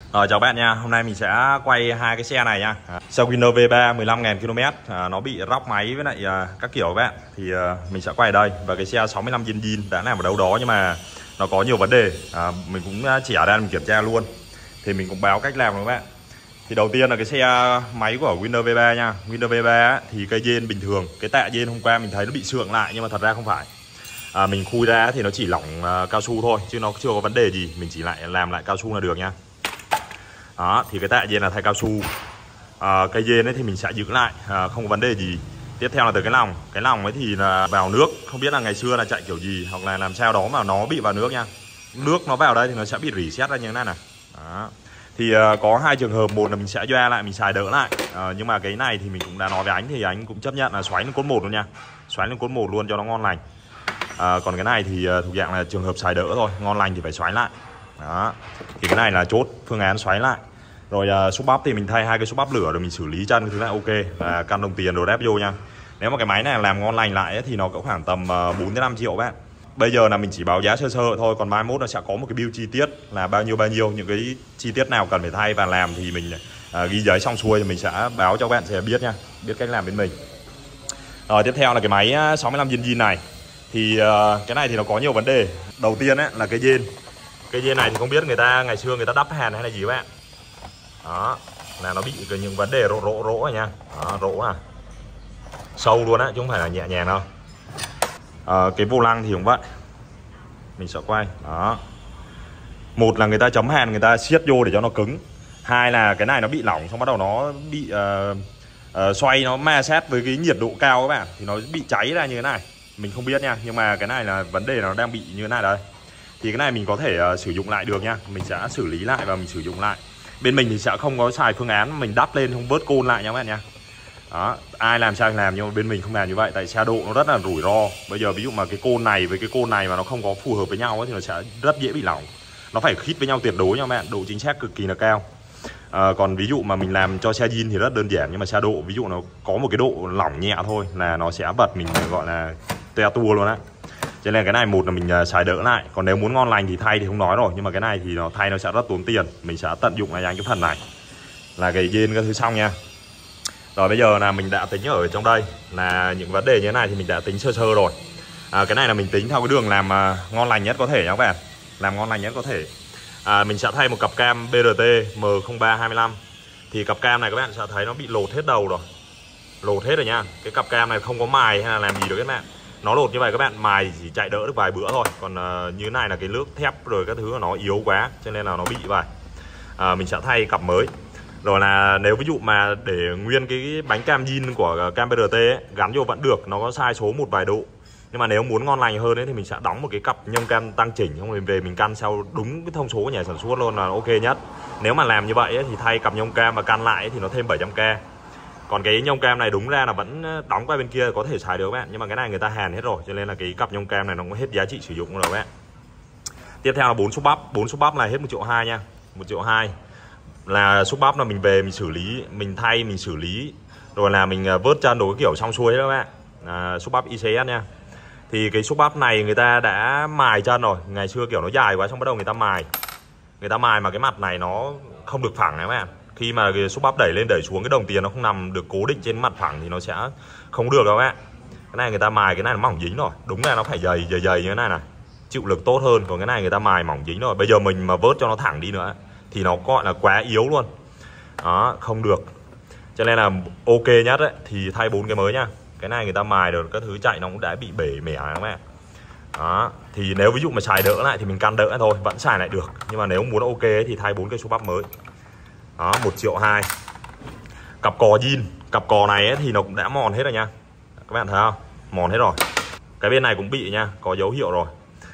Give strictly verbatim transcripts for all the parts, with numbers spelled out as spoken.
Ờ, chào bạn nha, hôm nay mình sẽ quay hai cái xe này nha. Xe Winner V ba mười lăm nghìn ki lô mét, à, nó bị róc máy với lại à, các kiểu các bạn. Thì à, mình sẽ quay ở đây. Và cái xe sáu mươi lăm zin zin đã làm ở đâu đó nhưng mà nó có nhiều vấn đề, à, mình cũng chỉ ở đây mình kiểm tra luôn. Thì mình cũng báo cách làm các bạn. Thì đầu tiên là cái xe máy của Winner V ba nha. Winner V ba á, thì cây dên bình thường. Cái tạ dên hôm qua mình thấy nó bị sượng lại nhưng mà thật ra không phải. à, Mình khui ra thì nó chỉ lỏng à, cao su thôi, chứ nó chưa có vấn đề gì. Mình chỉ lại làm lại cao su là được nha. Đó, thì cái tạ dên là thay cao su, à, cây dên ấy thì mình sẽ giữ lại, à, không có vấn đề gì. Tiếp theo là từ cái lòng. Cái lòng ấy thì là vào nước, không biết là ngày xưa là chạy kiểu gì hoặc là làm sao đó mà nó bị vào nước nha. Nước nó vào đây thì nó sẽ bị rỉ sét ra như thế này này. Đó. Thì uh, có hai trường hợp, một là mình sẽ doa lại, mình xài đỡ lại, uh, nhưng mà cái này thì mình cũng đã nói với anh thì anh cũng chấp nhận là xoáy lên cốt một luôn nha, xoáy lên cốt một luôn cho nó ngon lành. Uh, còn cái này thì uh, thuộc dạng là trường hợp xài đỡ thôi, ngon lành thì phải xoáy lại. Đó. Thì cái này là chốt phương án xoáy lại. Rồi uh, xúc bắp thì mình thay hai cái xúc bắp lửa rồi mình xử lý chân cái thứ này ok, là căn đồng tiền đồ đép vô nha. Nếu mà cái máy này làm ngon lành lại ấy, thì nó có khoảng tầm uh, bốn đến năm triệu bạn. Bây giờ là mình chỉ báo giá sơ sơ thôi, còn mai mốt nó sẽ có một cái bill chi tiết là bao nhiêu bao nhiêu, những cái chi tiết nào cần phải thay và làm thì mình uh, ghi giấy xong xuôi thì mình sẽ báo cho các bạn sẽ biết nha, biết cách làm bên mình. Rồi tiếp theo là cái máy sáu mươi lăm zin zin này. Thì uh, cái này thì nó có nhiều vấn đề. Đầu tiên ấy là cái dên. Cái dên này thì không biết người ta ngày xưa người ta đắp hàn hay là gì các bạn. Đó, là nó bị những vấn đề rỗ rỗ rỗ này nha. Đó, rỗ à. Sâu luôn á, chứ không phải là nhẹ nhàng đâu. À, cái vô lăng thì cũng vậy. Mình sẽ quay. Đó. Một là người ta chấm hàn, người ta siết vô để cho nó cứng. Hai là cái này nó bị lỏng, xong bắt đầu nó bị uh, uh, xoay, nó ma sát với cái nhiệt độ cao các bạn. Thì nó bị cháy ra như thế này. Mình không biết nha, nhưng mà cái này là vấn đề nó đang bị như thế này đây. Thì cái này mình có thể uh, sử dụng lại được nha. Mình sẽ xử lý lại và mình sử dụng lại. Bên mình thì sẽ không có xài phương án mình đắp lên không vớt côn lại nha các bạn nha. Đó, ai làm sao làm, nhưng mà bên mình không làm như vậy. Tại xa độ nó rất là rủi ro. Bây giờ ví dụ mà cái côn này với cái côn này mà nó không có phù hợp với nhau ấy, thì nó sẽ rất dễ bị lỏng. Nó phải khít với nhau tuyệt đối nha các bạn, độ chính xác cực kỳ là cao. à, Còn ví dụ mà mình làm cho xe zin thì rất đơn giản. Nhưng mà xa độ ví dụ nó có một cái độ lỏng nhẹ thôi là nó sẽ bật mình gọi là te tua luôn á. Cho nên cái này một là mình xài đỡ lại. Còn nếu muốn ngon lành thì thay thì không nói rồi. Nhưng mà cái này thì nó thay nó sẽ rất tốn tiền. Mình sẽ tận dụng lại cái phần này là cái dên các thứ xong nha. Rồi bây giờ là mình đã tính ở trong đây là những vấn đề như thế này thì mình đã tính sơ sơ rồi. à, Cái này là mình tính theo cái đường làm uh, ngon lành nhất có thể nha các bạn. Làm ngon lành nhất có thể. à, Mình sẽ thay một cặp cam bê rờ tê M không ba hai lăm. Thì cặp cam này các bạn sẽ thấy nó bị lột hết đầu rồi. Lột hết rồi nha. Cái cặp cam này không có mài hay là làm gì được các bạn. Nó lột như vậy các bạn, mài chỉ chạy đỡ được vài bữa thôi. Còn uh, như thế này là cái nước thép rồi các thứ của nó yếu quá, cho nên là nó bị vậy. à, Mình sẽ thay cặp mới. Rồi là nếu ví dụ mà để nguyên cái bánh cam zin của cam bê rờ tê ấy, gắn vô vẫn được, nó có sai số một vài độ. Nhưng mà nếu muốn ngon lành hơn ấy, thì mình sẽ đóng một cái cặp nhông cam tăng chỉnh, không rồi về mình căn theo đúng cái thông số của nhà sản xuất luôn là ok nhất. Nếu mà làm như vậy ấy, thì thay cặp nhông cam và căn lại ấy, thì nó thêm bảy trăm k. Còn cái nhông cam này đúng ra là vẫn đóng qua bên kia có thể xài được các bạn. Nhưng mà cái này người ta hàn hết rồi, cho nên là cái cặp nhông cam này nó cũng hết giá trị sử dụng rồi các bạn. Tiếp theo là bốn xúc bắp. bốn xúc bắp này hết một triệu hai nha. một triệu hai là xúc bắp là mình về mình xử lý, mình thay mình xử lý rồi là mình vớt chân đồ cái kiểu xong xuôi đó các bạn. à, Xúc bắp i xê ét nha. Thì cái xúc bắp này người ta đã mài chân rồi. Ngày xưa kiểu nó dài quá xong bắt đầu người ta mài. Người ta mài mà cái mặt này nó không được phẳng các bạn. Khi mà cái xúc bắp đẩy lên đẩy xuống, cái đồng tiền nó không nằm được cố định trên mặt phẳng thì nó sẽ không được đâu các bạn. Cái này người ta mài cái này nó mỏng dính rồi. Đúng là nó phải dày dày dày như thế này này, chịu lực tốt hơn. Còn cái này người ta mài mỏng dính rồi. Bây giờ mình mà vớt cho nó thẳng đi nữa thì nó gọi là quá yếu luôn. Đó, không được. Cho nên là ok nhất ấy, thì thay bốn cái mới nha. Cái này người ta mài được các thứ chạy nó cũng đã bị bể mẻ các bạn. Đó, thì nếu ví dụ mà xài đỡ lại thì mình căn đỡ thôi, vẫn xài lại được. Nhưng mà nếu muốn ok ấy, thì thay bốn cái xúc bắp mới. Đó, một triệu hai. Cặp cò zin. Cặp cò này ấy, thì nó cũng đã mòn hết rồi nha. Các bạn thấy không? Mòn hết rồi. Cái bên này cũng bị nha, có dấu hiệu rồi.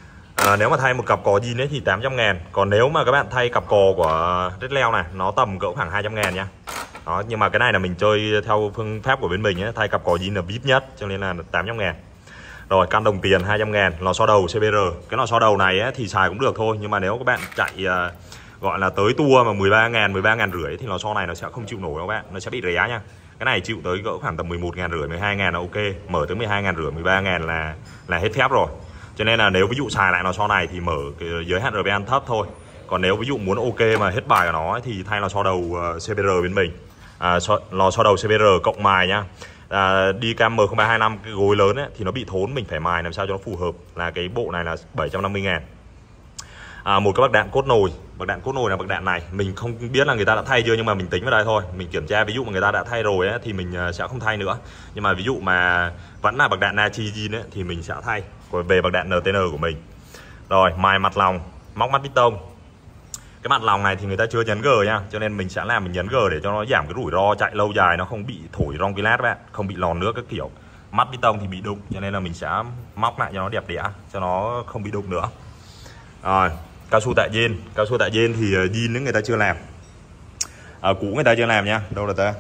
à, Nếu mà thay một cặp cò zin ấy thì tám trăm ngàn. Còn nếu mà các bạn thay cặp cò của Red Leo này, nó tầm cỡ khoảng hai trăm ngàn nha. Đó, nhưng mà cái này là mình chơi theo phương pháp của bên mình ấy, thay cặp cò zin là vê i pê nhất, cho nên là tám trăm ngàn. Rồi căn đồng tiền hai trăm ngàn. Lò xo đầu xê bê rờ. Cái lò xo đầu này ấy, thì xài cũng được thôi. Nhưng mà nếu các bạn chạy uh, gọi là tới tour mà mười ba ngàn, mười ba ngàn rưỡi thì lò xo này nó sẽ không chịu nổi các bạn. Nó sẽ bị ré nha. Cái này chịu tới cỡ khoảng tầm mười một ngàn rưỡi, mười hai ngàn là ok. Mở tới mười hai ngàn rưỡi, mười ba ngàn là là hết phép rồi. Cho nên là nếu ví dụ xài lại lò xo này thì mở cái giới hạn rờ pê en thấp thôi. Còn nếu ví dụ muốn ok mà hết bài của nó ấy, thì thay lò xo đầu uh, xê bê rờ bên mình, à, so, lò xo đầu xê bê rờ cộng mài nha. À, đi cam M không ba hai năm cái gối lớn ấy, thì nó bị thốn, mình phải mài làm sao cho nó phù hợp, là cái bộ này là bảy trăm năm mươi ngàn. À, một cái bậc đạn cốt nồi, bậc đạn cốt nồi là bậc đạn này mình không biết là người ta đã thay chưa, nhưng mà mình tính vào đây thôi, mình kiểm tra. Ví dụ mà người ta đã thay rồi ấy, thì mình sẽ không thay nữa, nhưng mà ví dụ mà vẫn là bậc đạn Nachi Zin ấy, thì mình sẽ thay. Còn về bậc đạn en tê en của mình rồi, mài mặt lòng, móc mắt piston. Cái mặt lòng này thì người ta chưa nhấn G nha, cho nên mình sẽ làm mình nhấn G để cho nó giảm cái rủi ro chạy lâu dài, nó không bị thổi rong kilat bạn, không bị lòn nước các kiểu. Mắt piston thì bị đụng, cho nên là mình sẽ móc lại cho nó đẹp đẽ, cho nó không bị đụng nữa. Rồi, cao su tại Zin, cao su tại Zin thì Zin người ta chưa làm, à, cũ người ta chưa làm nha. Đâu là ta?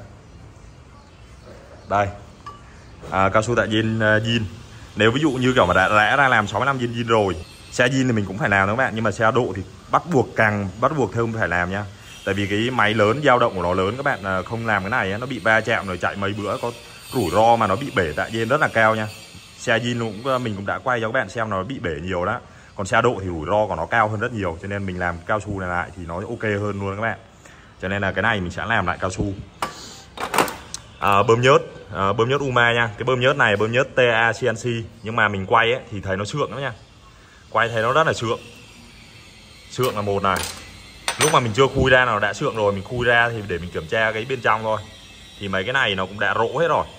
Đây, à, cao su tại Zin, Zin. Nếu ví dụ như kiểu mà đã, đã ra làm sáu mươi lăm Zin Zin rồi, xe Zin thì mình cũng phải làm đó các bạn, nhưng mà xe độ thì bắt buộc, càng bắt buộc thêm phải làm nha. Tại vì cái máy lớn, dao động của nó lớn, các bạn không làm cái này nó bị va chạm rồi chạy mấy bữa có rủi ro mà nó bị bể tại Zin rất là cao nha. Xe Zin cũng mình cũng đã quay cho các bạn xem nó bị bể nhiều đó. Còn xe độ thì rủi ro của nó cao hơn rất nhiều, cho nên mình làm cao su này lại thì nó ok hơn luôn các bạn. Cho nên là cái này mình sẽ làm lại cao su. À, bơm nhớt, à, bơm nhớt Uma nha. Cái bơm nhớt này bơm nhớt tê a xê en xê, nhưng mà mình quay ấy, thì thấy nó sượng lắm nha. Quay thấy nó rất là sượng. Sượng là một này. Lúc mà mình chưa khui ra nó đã sượng rồi, mình khui ra thì để mình kiểm tra cái bên trong thôi. Thì mấy cái này nó cũng đã rỗ hết rồi.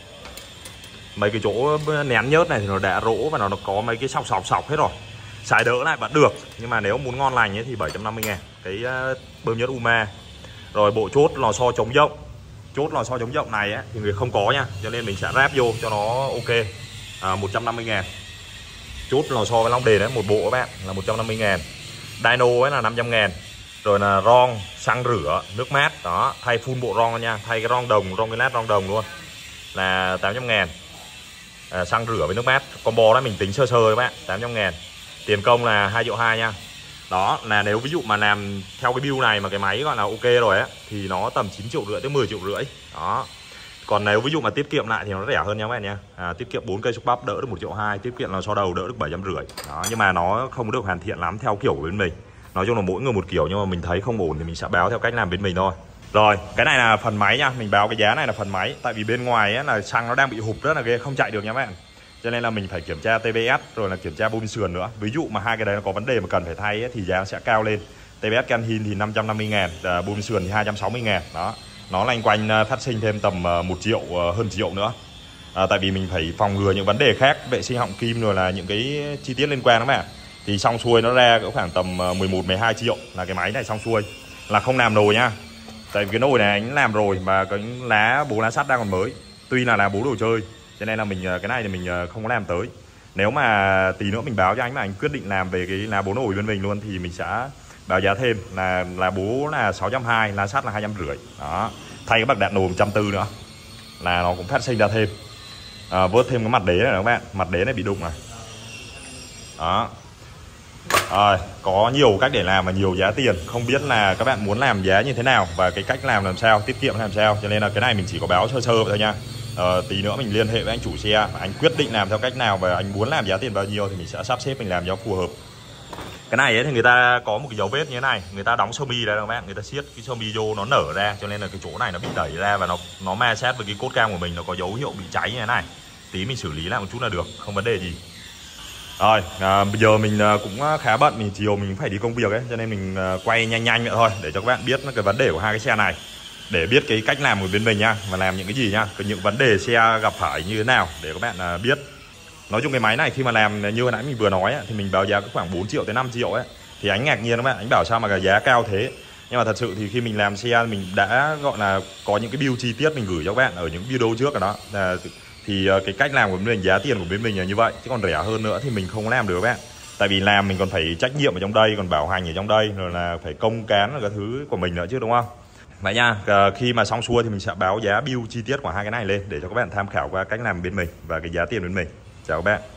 Mấy cái chỗ nén nhớt này thì nó đã rỗ và nó, nó có mấy cái sọc sọc sọc hết rồi. Xài đỡ lại vẫn được, nhưng mà nếu muốn ngon lành ấy thì bảy trăm năm mươi ngàn. Cái uh, bơm nhớt Uma. Rồi bộ chốt lò xo chống rộng. Chốt lò xo chống rộng này ấy, thì người không có nha, cho nên mình sẽ ráp vô cho nó ok. À, một trăm năm mươi ngàn. Chốt lò xo với long đền đấy, một bộ các bạn là một trăm năm mươi ngàn. Dyno ấy là năm trăm ngàn. Rồi là ron, xăng rửa, nước mát. Đó, thay full bộ ron nha. Thay cái ron đồng, ron cái lát ron đồng luôn là tám trăm ngàn. À, xăng rửa với nước mát. Combo đó mình tính sơ sơ các bạn, tám trăm ngàn. Tiền công là hai triệu hai nha. Đó là nếu ví dụ mà làm theo cái build này mà cái máy gọi là ok rồi á, thì nó tầm chín triệu rưỡi tới mười triệu rưỡi. Đó. Còn nếu ví dụ mà tiết kiệm lại thì nó rẻ hơn nha các bạn nha. À, tiết kiệm bốn cây xúc bắp đỡ được một triệu hai, tiết kiệm là so đầu đỡ được bảy trăm rưỡi. Đó, nhưng mà nó không được hoàn thiện lắm theo kiểu của bên mình. Nói chung là mỗi người một kiểu, nhưng mà mình thấy không ổn thì mình sẽ báo theo cách làm bên mình thôi. Rồi, cái này là phần máy nha, mình báo cái giá này là phần máy, tại vì bên ngoài ấy là xăng nó đang bị hụt rất là ghê, không chạy được nha các bạn. Cho nên là mình phải kiểm tra tê bê ét rồi là kiểm tra bơm sườn nữa. Ví dụ mà hai cái đấy nó có vấn đề mà cần phải thay ấy, thì giá sẽ cao lên. tê bê ét Canhin thì năm trăm năm mươi ngàn, bơm sườn thì hai trăm sáu mươi ngàn. Đó. Nó loanh quanh phát sinh thêm tầm một triệu, hơn triệu nữa. À, tại vì mình phải phòng ngừa những vấn đề khác, vệ sinh họng kim rồi là những cái chi tiết liên quan đó bạn. Thì xong xuôi nó ra cỡ khoảng tầm mười một mười hai triệu là cái máy này xong xuôi. Là không làm nồi nha. Tại vì cái nồi này anh làm rồi mà cái lá bố lá sắt đang còn mới. Tuy là lá bố đồ chơi, cho nên là mình cái này thì mình không có làm tới. Nếu mà tí nữa mình báo cho anh mà anh quyết định làm về cái lá bố nồi bên mình luôn thì mình sẽ báo giá thêm là lá bố là sáu trăm hai mươi, lá sắt là hai trăm rưỡi. Đó. Thay cái bậc đạn nồi một trăm bốn mươi nữa là nó cũng phát sinh ra thêm. À, vớt thêm cái mặt đế này các bạn, mặt đế này bị đụng này. Đó. À, có nhiều cách để làm và nhiều giá tiền, không biết là các bạn muốn làm giá như thế nào và cái cách làm làm sao, tiết kiệm làm sao, cho nên là cái này mình chỉ có báo sơ sơ vậy thôi nha. À, tí nữa mình liên hệ với anh chủ xe, anh quyết định làm theo cách nào và anh muốn làm giá tiền bao nhiêu thì mình sẽ sắp xếp mình làm cho phù hợp. Cái này ấy thì người ta có một cái dấu vết như thế này, người ta đóng sơ mi đây các bạn, người ta siết cái sơ mi vô nó nở ra, cho nên là cái chỗ này nó bị đẩy ra và nó nó ma sát với cái cốt cam của mình, nó có dấu hiệu bị cháy như thế này. Tí mình xử lý lại một chút là được, không vấn đề gì. Rồi, à, bây giờ mình cũng khá bận, mình chiều mình phải đi công việc ấy, cho nên mình quay nhanh nhanh vậy thôi để cho các bạn biết cái vấn đề của hai cái xe này, để biết cái cách làm của bên mình nha, và làm những cái gì nha, những vấn đề xe gặp phải như thế nào để các bạn biết. Nói chung cái máy này khi mà làm như hồi nãy mình vừa nói ấy, thì mình báo giá có khoảng bốn triệu tới năm triệu ấy, thì anh ngạc nhiên các bạn, anh bảo sao mà cái giá cao thế. Nhưng mà thật sự thì khi mình làm xe mình đã gọi là có những cái build chi tiết mình gửi cho các bạn ở những video trước rồi đó, là thì cái cách làm của bên mình, giá tiền của bên mình là như vậy, chứ còn rẻ hơn nữa thì mình không làm được các bạn. Tại vì làm mình còn phải trách nhiệm ở trong đây, còn bảo hành ở trong đây, rồi là phải công cán là cái thứ của mình nữa chứ, đúng không? Vậy nha, khi mà xong xuôi thì mình sẽ báo giá build chi tiết của hai cái này lên để cho các bạn tham khảo qua cách làm bên mình và cái giá tiền bên mình. Chào các bạn.